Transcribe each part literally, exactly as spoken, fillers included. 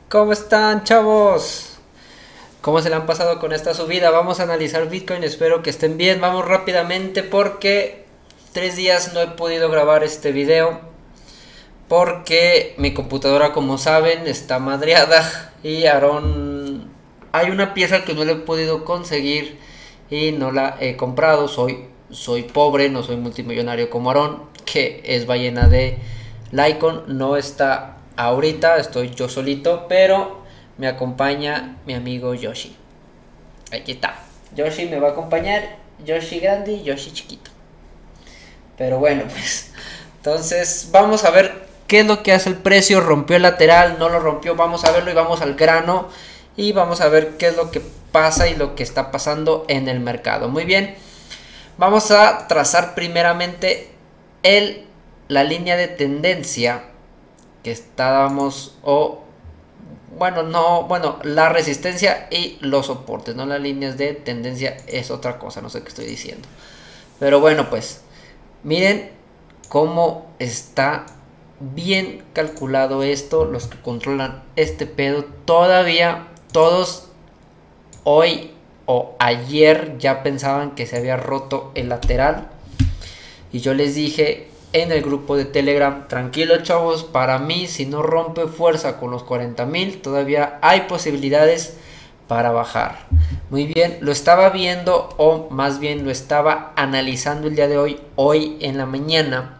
¿Cómo están, chavos? ¿Cómo se le han pasado con esta subida? Vamos a analizar Bitcoin, espero que estén bien. Vamos rápidamente porque tres días no he podido grabar este video porque mi computadora, como saben, está madreada y Aarón, hay una pieza que no le he podido conseguir y no la he comprado. Soy, soy pobre, no soy multimillonario como Aarón, que es ballena de Lycon. No está ahorita, estoy yo solito, pero me acompaña mi amigo Yoshi. Aquí está. Yoshi me va a acompañar, Yoshi grande y Yoshi chiquito. Pero bueno, pues entonces vamos a ver qué es lo que hace el precio. Rompió el lateral, no lo rompió, vamos a verlo y vamos al grano y vamos a ver qué es lo que pasa y lo que está pasando en el mercado. Muy bien, vamos a trazar primeramente el, la línea de tendencia que estábamos, o bueno, no, bueno, la resistencia y los soportes, no las líneas de tendencia, es otra cosa, no sé qué estoy diciendo. Pero bueno, pues miren cómo está bien calculado esto, los que controlan este pedo. Todavía todos hoy o ayer ya pensaban que se había roto el lateral y yo les dije en el grupo de Telegram: tranquilo, chavos, para mí si no rompe fuerza con los cuarenta mil todavía hay posibilidades para bajar. Muy bien, lo estaba viendo, o más bien lo estaba analizando el día de hoy, hoy en la mañana,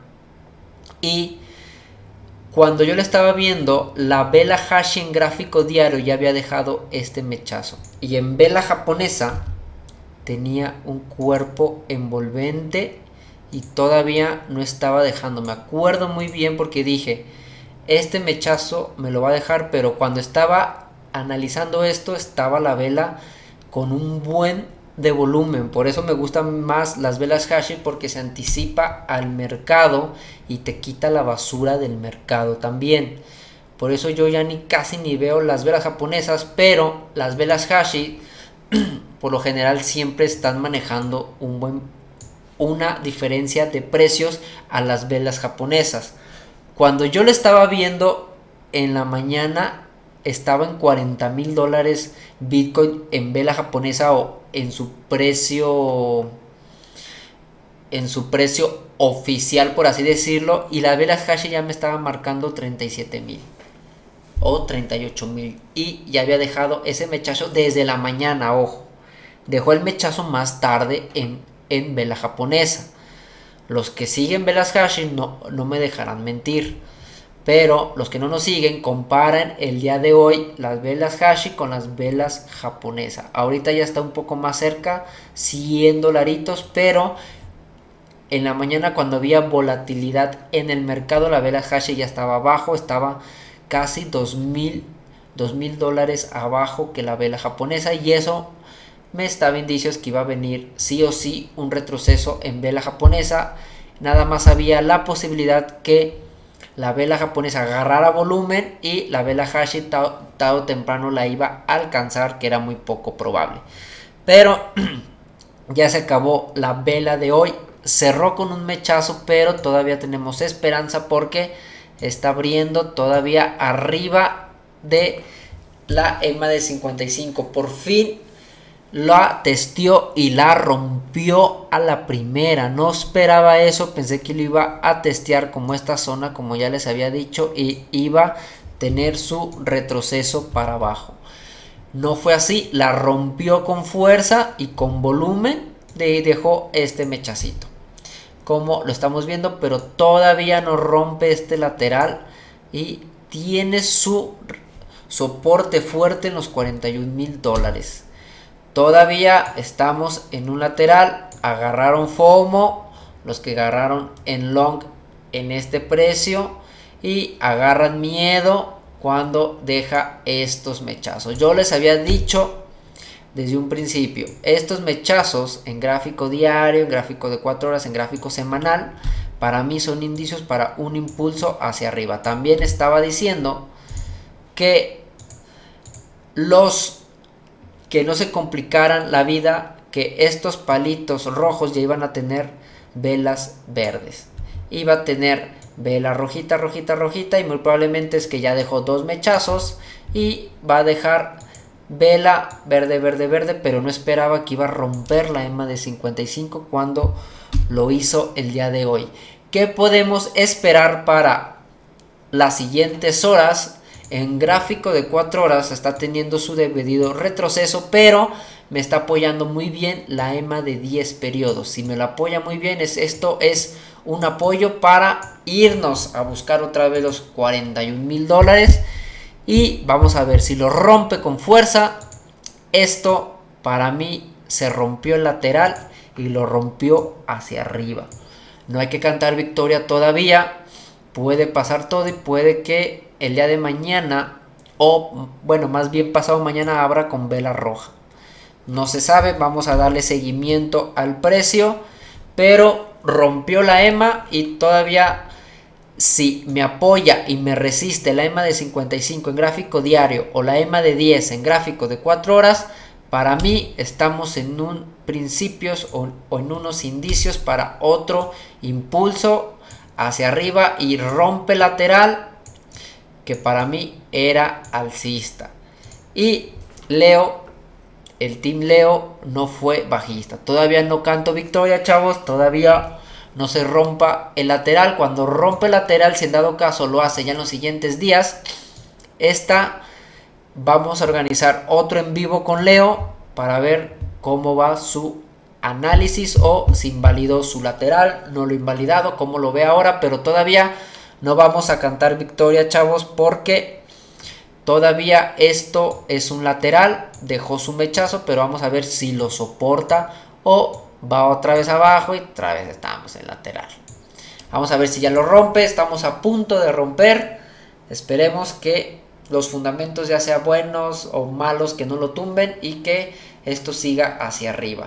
y cuando yo lo estaba viendo, la vela Hashi en gráfico diario ya había dejado este mechazo, y en vela japonesa tenía un cuerpo envolvente y todavía no estaba dejando. Me acuerdo muy bien porque dije, este mechazo me lo va a dejar, pero cuando estaba analizando esto estaba la vela con un buen de volumen. Por eso me gustan más las velas Hashi, porque se anticipa al mercado y te quita la basura del mercado también. Por eso yo ya ni casi ni veo las velas japonesas, pero las velas Hashi por lo general siempre están manejando un buen una diferencia de precios a las velas japonesas. Cuando yo lo estaba viendo en la mañana estaba en cuarenta mil dólares Bitcoin en vela japonesa, o en su precio en su precio oficial, por así decirlo, y las velas Hashi ya me estaban marcando treinta y siete mil o treinta y ocho mil, y ya había dejado ese mechazo desde la mañana. Ojo, dejó el mechazo más tarde en en vela japonesa. Los que siguen velas Hashi no, no me dejarán mentir, pero los que no nos siguen comparan el día de hoy las velas Hashi con las velas japonesas. Ahorita ya está un poco más cerca, cien dolaritos, pero en la mañana, cuando había volatilidad en el mercado, la vela Hashi ya estaba abajo, estaba casi dos mil dólares abajo que la vela japonesa, y eso me estaba indicios que iba a venir sí o sí un retroceso en vela japonesa. Nada más había la posibilidad que la vela japonesa agarrara volumen y la vela Hashi tarde o temprano la iba a alcanzar, que era muy poco probable. Pero ya se acabó la vela de hoy, cerró con un mechazo, pero todavía tenemos esperanza porque está abriendo todavía arriba de la E M A de cincuenta y cinco. Por fin la testeó y la rompió a la primera. No esperaba eso, pensé que lo iba a testear como esta zona, como ya les había dicho, y iba a tener su retroceso para abajo. No fue así, la rompió con fuerza y con volumen, y dejó este mechacito como lo estamos viendo, pero todavía no rompe este lateral y tiene su soporte fuerte en los cuarenta y un mil dólares. Todavía estamos en un lateral. Agarraron FOMO los que agarraron en long en este precio, y agarran miedo cuando deja estos mechazos. Yo les había dicho desde un principio, estos mechazos en gráfico diario, en gráfico de cuatro horas, en gráfico semanal, para mí son indicios para un impulso hacia arriba. También estaba diciendo que los que no se complicaran la vida, que estos palitos rojos ya iban a tener velas verdes. Iba a tener vela rojita, rojita, rojita, y muy probablemente es que ya dejó dos mechazos y va a dejar vela verde, verde, verde, pero no esperaba que iba a romper la EMA de cincuenta y cinco cuando lo hizo el día de hoy. ¿Qué podemos esperar para las siguientes horas? En gráfico de cuatro horas está teniendo su debido retroceso, pero me está apoyando muy bien la EMA de diez periodos. Si me lo apoya muy bien, es, esto es un apoyo para irnos a buscar otra vez los cuarenta y un mil dólares. Y vamos a ver si lo rompe con fuerza. Esto para mí se rompió el lateral y lo rompió hacia arriba. No hay que cantar victoria todavía. Puede pasar todo y puede que el día de mañana, o bueno, más bien pasado mañana, abra con vela roja. No se sabe, vamos a darle seguimiento al precio, pero rompió la EMA y todavía, si me apoya y me resiste la EMA de cincuenta y cinco en gráfico diario o la EMA de diez en gráfico de cuatro horas, para mí estamos en un principios o, o en unos indicios para otro impulso hacia arriba y rompe lateral, que para mí era alcista. Y Leo, el team Leo no fue bajista. Todavía no canto victoria, chavos. Todavía no se rompa el lateral. Cuando rompe el lateral, si en dado caso lo hace ya en los siguientes días, esta vamos a organizar otro en vivo con Leo para ver cómo va su análisis o si invalidó su lateral, no lo invalidado, como lo ve ahora, pero todavía no vamos a cantar victoria, chavos, porque todavía esto es un lateral, dejó su mechazo, pero vamos a ver si lo soporta o va otra vez abajo y otra vez estamos en lateral. Vamos a ver si ya lo rompe, estamos a punto de romper, esperemos que los fundamentos ya sean buenos o malos, que no lo tumben y que esto siga hacia arriba.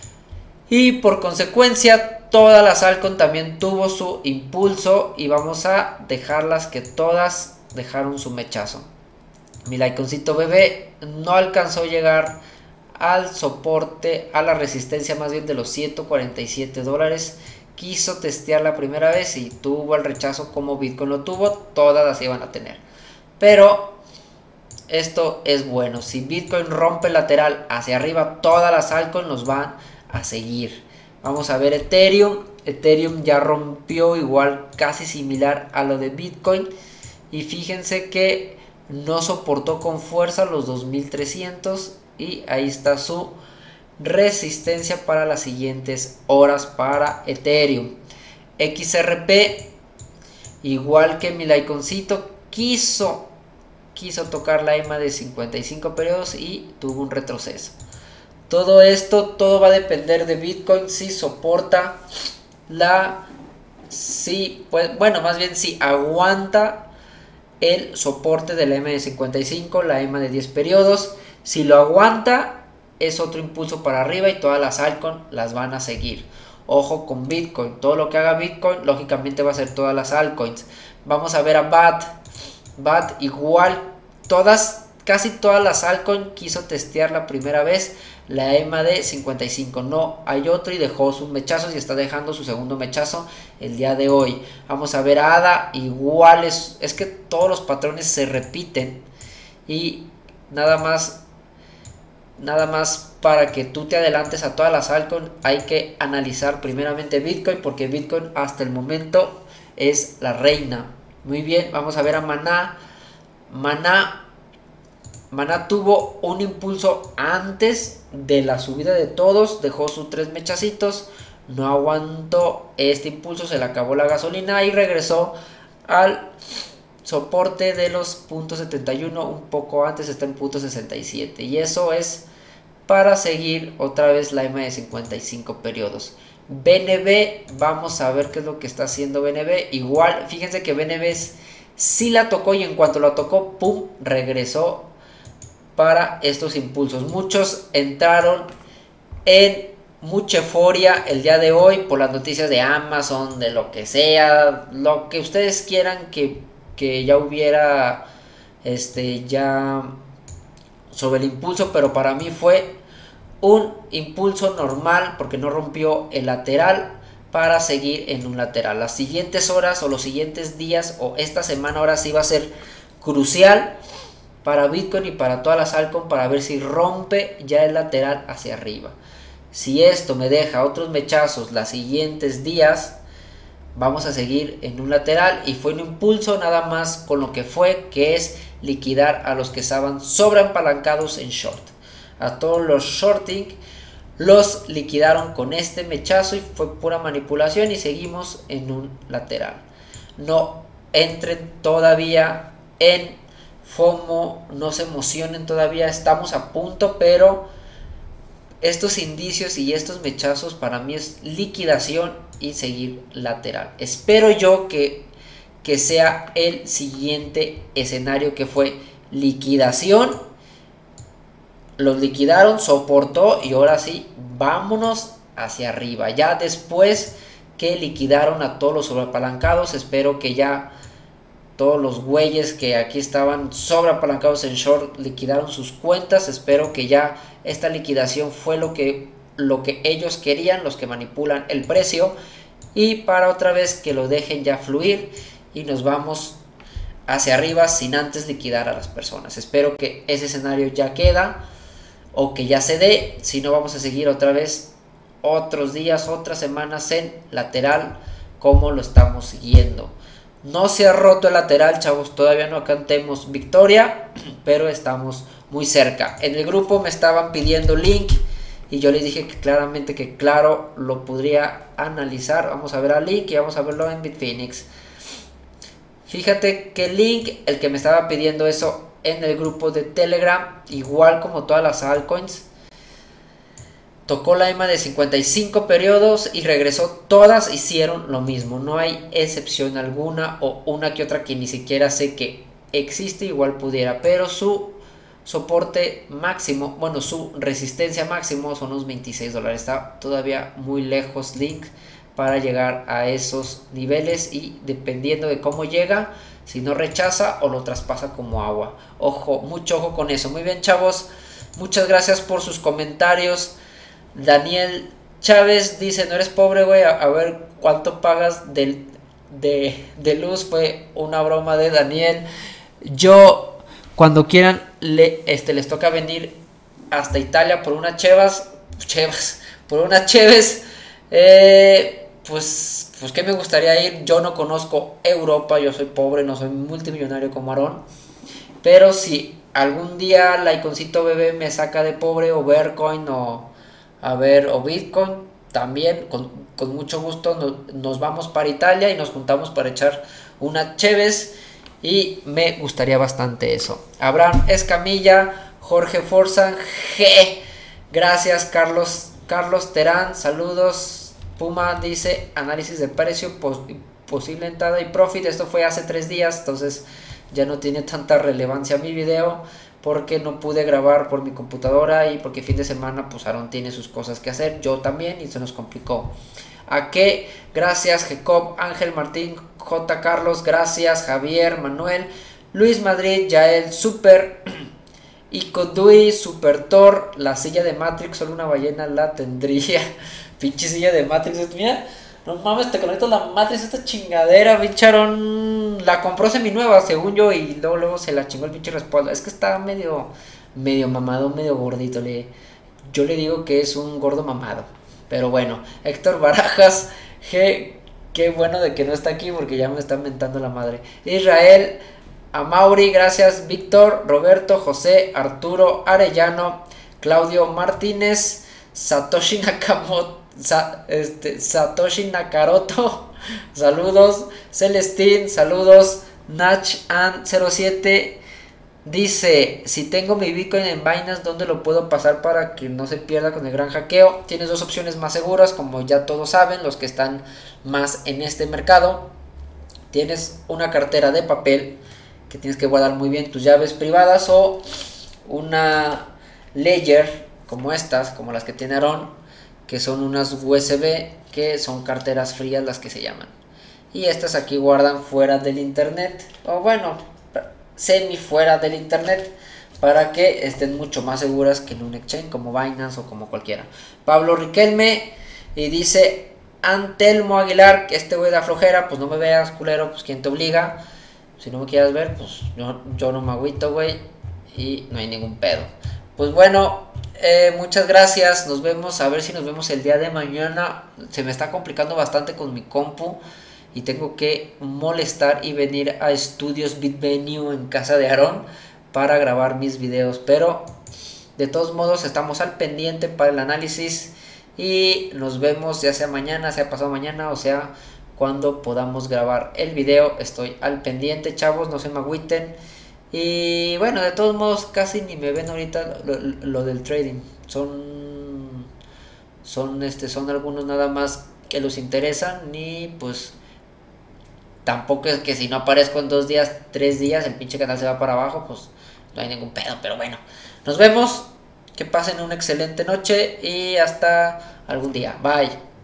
Y por consecuencia todas las Alcon también tuvo su impulso y vamos a dejarlas que todas dejaron su mechazo. Mi Likeoncito bebé no alcanzó a llegar al soporte, a la resistencia más bien de los ciento cuarenta y siete dólares. Quiso testear la primera vez y tuvo el rechazo como Bitcoin lo tuvo, todas las iban a tener. Pero esto es bueno, si Bitcoin rompe lateral hacia arriba, todas las Alcon nos van a seguir. Vamos a ver Ethereum. Ethereum ya rompió igual, casi similar a lo de Bitcoin, y fíjense que no soportó con fuerza los dos mil trescientos y ahí está su resistencia para las siguientes horas para Ethereum. X R P, igual que mi Likeoncito, quiso quiso tocar la EMA de cincuenta y cinco periodos y tuvo un retroceso. Todo esto, todo va a depender de Bitcoin, si soporta la, si, pues, bueno, más bien si aguanta el soporte de la EMA de cincuenta y cinco, la EMA de diez periodos. Si lo aguanta, es otro impulso para arriba y todas las altcoins las van a seguir. Ojo con Bitcoin, todo lo que haga Bitcoin, lógicamente va a ser todas las altcoins. Vamos a ver a B A T. B A T igual, todas, casi todas las altcoins quiso testear la primera vez la EMA de cincuenta y cinco, no hay otro y dejó sus mechazos y está dejando su segundo mechazo el día de hoy. Vamos a ver a A D A, igual es, es que todos los patrones se repiten y nada más, nada más para que tú te adelantes a todas las altcoins hay que analizar primeramente Bitcoin, porque Bitcoin hasta el momento es la reina. Muy bien, vamos a ver a Maná. Maná Maná tuvo un impulso antes de la subida de todos, dejó sus tres mechacitos, no aguantó este impulso, se le acabó la gasolina y regresó al soporte de los punto setenta y uno, un poco antes está en punto sesenta y siete, y eso es para seguir otra vez la EMA de cincuenta y cinco periodos. B N B, vamos a ver qué es lo que está haciendo B N B. Igual, fíjense que B N B sí la tocó y en cuanto la tocó, pum, regresó para estos impulsos. Muchos entraron en mucha euforia el día de hoy por las noticias de Amazon, de lo que sea, lo que ustedes quieran que, que ya hubiera este ya sobre el impulso, pero para mí fue un impulso normal porque no rompió el lateral para seguir en un lateral. Las siguientes horas o los siguientes días o esta semana ahora sí va a ser crucial para Bitcoin y para todas las altcoins, para ver si rompe ya el lateral hacia arriba. Si esto me deja otros mechazos los siguientes días, vamos a seguir en un lateral, y fue un impulso nada más con lo que fue, que es liquidar a los que estaban sobreapalancados en short. A todos los shorting los liquidaron con este mechazo y fue pura manipulación, y seguimos en un lateral. No entren todavía en FOMO, no se emocionen todavía, estamos a punto, pero estos indicios y estos mechazos para mí es liquidación y seguir lateral. Espero yo que, que sea el siguiente escenario, que fue liquidación. Los liquidaron, soportó, y ahora sí, vámonos hacia arriba. Ya después que liquidaron a todos los sobreapalancados, espero que ya todos los güeyes que aquí estaban sobreapalancados en short liquidaron sus cuentas. Espero que ya esta liquidación fue lo que, lo que ellos querían, los que manipulan el precio, y para otra vez que lo dejen ya fluir y nos vamos hacia arriba sin antes liquidar a las personas. Espero que ese escenario ya queda, o que ya se dé. Si no, vamos a seguir otra vez otros días, otras semanas en lateral como lo estamos siguiendo. No se ha roto el lateral, chavos, todavía no cantemos victoria, pero estamos muy cerca. En el grupo me estaban pidiendo link y yo les dije que claramente que claro lo podría analizar. Vamos a ver al link y vamos a verlo en Bitfinex. Fíjate que el link, el que me estaba pidiendo eso en el grupo de Telegram, igual como todas las altcoins, tocó la E M A de cincuenta y cinco periodos y regresó, todas hicieron lo mismo, no hay excepción alguna, o una que otra que ni siquiera sé que existe, igual pudiera, pero su soporte máximo, bueno, su resistencia máximo son unos veintiséis dólares, está todavía muy lejos Link para llegar a esos niveles, y dependiendo de cómo llega, si no rechaza o lo traspasa como agua. Ojo, mucho ojo con eso. Muy bien, chavos, muchas gracias por sus comentarios. Daniel Chávez dice: no eres pobre, güey, a, a ver cuánto pagas de, de, de luz. Fue una broma de Daniel. Yo, cuando quieran, le, este, les toca venir hasta Italia por una chevas, chevas, por una cheves, eh, pues, pues que me gustaría ir. Yo no conozco Europa, yo soy pobre, no soy multimillonario como Aarón, pero si algún día la Iconcito Bebé me saca de pobre, o Vercoin, o a ver, o Bitcoin, también con, con mucho gusto nos, nos vamos para Italia y nos juntamos para echar una cheves, y me gustaría bastante eso. Abraham Escamilla, Jorge Forzan, G, gracias. Carlos, Carlos Terán, saludos. Puma dice: análisis de precio, pos, posible entrada y profit. Esto fue hace tres días, entonces ya no tiene tanta relevancia mi video, porque no pude grabar por mi computadora y porque fin de semana pues Aarón tiene sus cosas que hacer, yo también, y se nos complicó. ¿A qué? Gracias Jacob, Ángel Martín, J. Carlos, gracias Javier, Manuel, Luis Madrid, Yael, Super, Icodui, Super Thor, la silla de Matrix, solo una ballena la tendría. Pinche silla de Matrix, mira, no mames, te conectas la Matrix, esta chingadera, bicharon, la compró seminueva según yo, y luego luego se la chingó el pinche respaldo. Es que está medio, medio mamado, medio gordito, le, yo le digo que es un gordo mamado. Pero bueno, Héctor Barajas, G, qué bueno de que no está aquí porque ya me está mentando la madre. Israel, Amauri, gracias. Víctor, Roberto, José, Arturo, Arellano, Claudio Martínez, Satoshi Nakamoto, Sa, este, Satoshi Nakaroto, saludos. Celestín, saludos. Nachan cero siete dice: si tengo mi Bitcoin en Binance, ¿dónde lo puedo pasar para que no se pierda con el gran hackeo? Tienes dos opciones más seguras, como ya todos saben, los que están más en este mercado. Tienes una cartera de papel que tienes que guardar muy bien tus llaves privadas, o una Ledger como estas, como las que tiene Aarón, que son unas U S B, que son carteras frías las que se llaman. Y estas aquí guardan fuera del internet, o bueno, semi fuera del internet, para que estén mucho más seguras que en un exchange como Binance o como cualquiera. Pablo Riquelme, y dice Antelmo Aguilar, que este güey da flojera, pues no me veas, culero, pues quién te obliga. Si no me quieres ver, pues yo, yo no me agüito, güey. y no hay ningún pedo. Pues bueno, eh, muchas gracias, nos vemos, a ver si nos vemos el día de mañana. Se me está complicando bastante con mi compu y tengo que molestar y venir a Estudios BitVenue en casa de Aarón para grabar mis videos, pero de todos modos estamos al pendiente para el análisis y nos vemos ya sea mañana, sea pasado mañana, o sea cuando podamos grabar el video. Estoy al pendiente, chavos, no se me agüiten. Y bueno, de todos modos casi ni me ven ahorita lo, lo del trading. Son son este son algunos nada más que los interesan, y pues tampoco es que si no aparezco en dos días, tres días, el pinche canal se va para abajo, pues no hay ningún pedo. Pero bueno, nos vemos, que pasen una excelente noche y hasta algún día. Bye.